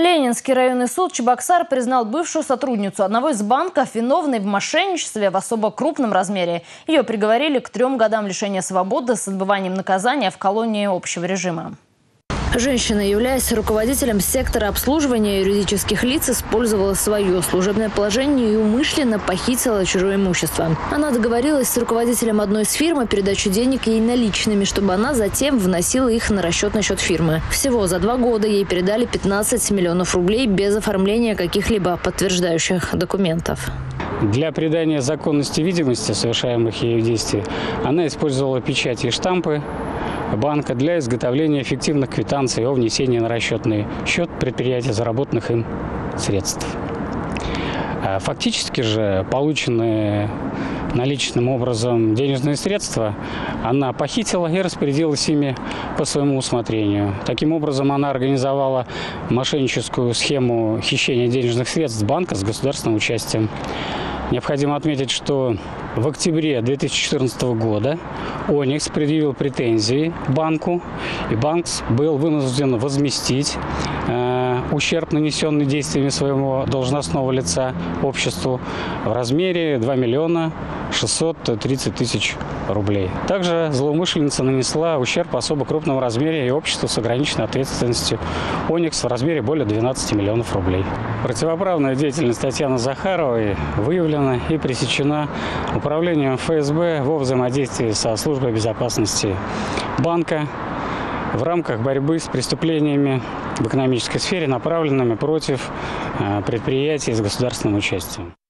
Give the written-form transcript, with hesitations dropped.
Ленинский районный суд Чебоксар признал бывшую сотрудницу одного из банков виновной в мошенничестве в особо крупном размере. Ее приговорили к 3 годам лишения свободы с отбыванием наказания в колонии общего режима. Женщина, являясь руководителем сектора обслуживания юридических лиц, использовала свое служебное положение и умышленно похитила чужое имущество. Она договорилась с руководителем одной из фирм о передаче денег ей наличными, чтобы она затем вносила их на расчетный счет фирмы. Всего за 2 года ей передали 15 миллионов рублей без оформления каких-либо подтверждающих документов. Для придания законности видимости совершаемых ею действий она использовала печати и штампы банка для изготовления эффективных квитанций о внесении на расчетный счет предприятия заработанных им средств. Фактически же полученные наличным образом денежные средства она похитила и распорядилась ими по своему усмотрению. Таким образом, она организовала мошенническую схему хищения денежных средств банка с государственным участием. Необходимо отметить, что в октябре 2014 года Оникс предъявил претензии банку, и банк был вынужден возместить ущерб, нанесенный действиями своего должностного лица обществу, в размере 2 миллиона 630 тысяч рублей. Также злоумышленница нанесла ущерб в особо крупном размере и обществу с ограниченной ответственностью Оникс в размере более 12 миллионов рублей. Противоправная деятельность Татьяны Захаровой выявлена и пресечена управлением ФСБ во взаимодействии со службой безопасности банка в рамках борьбы с преступлениями в экономической сфере, направленными против предприятий с государственным участием.